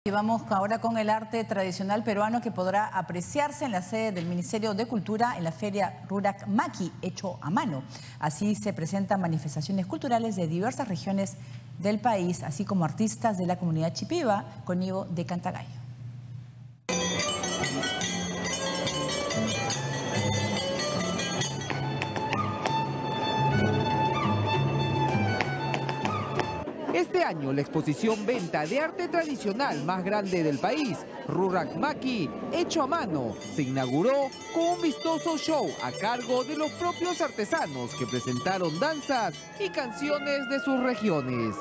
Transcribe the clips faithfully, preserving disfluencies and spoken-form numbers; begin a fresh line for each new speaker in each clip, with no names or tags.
Y vamos ahora con el arte tradicional peruano que podrá apreciarse en la sede del Ministerio de Cultura en la Feria Rurak Maki, hecho a mano. Así se presentan manifestaciones culturales de diversas regiones del país, así como artistas de la comunidad Chipiva, con Ivo de Cantagallo.
Este año la exposición venta de arte tradicional más grande del país, Rurak Maki, hecho a mano, se inauguró con un vistoso show a cargo de los propios artesanos que presentaron danzas y canciones de sus regiones.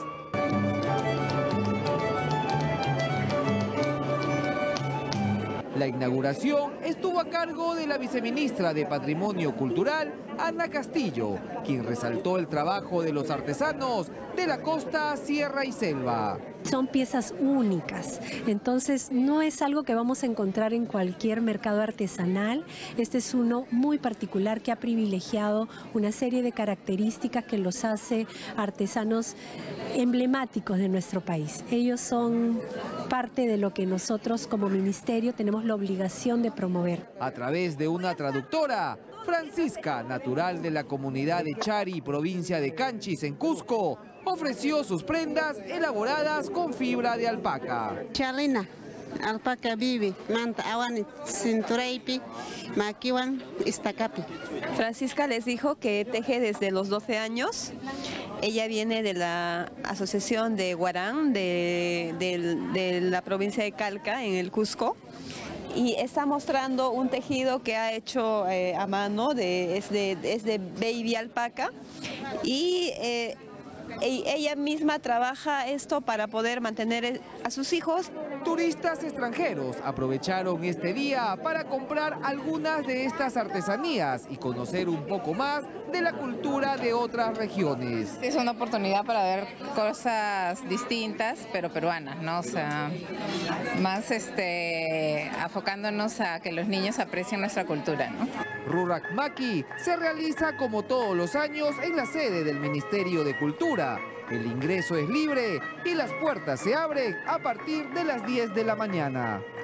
La inauguración estuvo a cargo de la viceministra de Patrimonio Cultural, Ana Castillo, quien resaltó el trabajo de los artesanos de la costa, sierra y selva.
Son piezas únicas, entonces no es algo que vamos a encontrar en cualquier mercado artesanal. Este es uno muy particular que ha privilegiado una serie de características que los hace artesanos emblemáticos de nuestro país. Ellos son parte de lo que nosotros como ministerio tenemos la obligación de promover.
A través de una traductora, Francisca, natural de la comunidad de Chari, provincia de Canchis, en Cusco, ofreció sus prendas elaboradas con fibra de alpaca.
Chalina, alpaca vive, manta awan, cinturaipi, maquiwan, istacapi.
Francisca les dijo que teje desde los doce años. Ella viene de la asociación de Guarán, de, de, de la provincia de Calca, en el Cusco. Y está mostrando un tejido que ha hecho eh, a mano, de, es, de, es de baby alpaca. Y eh, ella misma trabaja esto para poder mantener a sus hijos.
Turistas extranjeros aprovecharon este día para comprar algunas de estas artesanías y conocer un poco más de la cultura de otras regiones.
Es una oportunidad para ver cosas distintas, pero peruanas, ¿no? O sea, más este, enfocándonos a que los niños aprecien nuestra cultura, ¿no?
Rurak Maki se realiza como todos los años en la sede del Ministerio de Cultura. El ingreso es libre y las puertas se abren a partir de las diez de la mañana.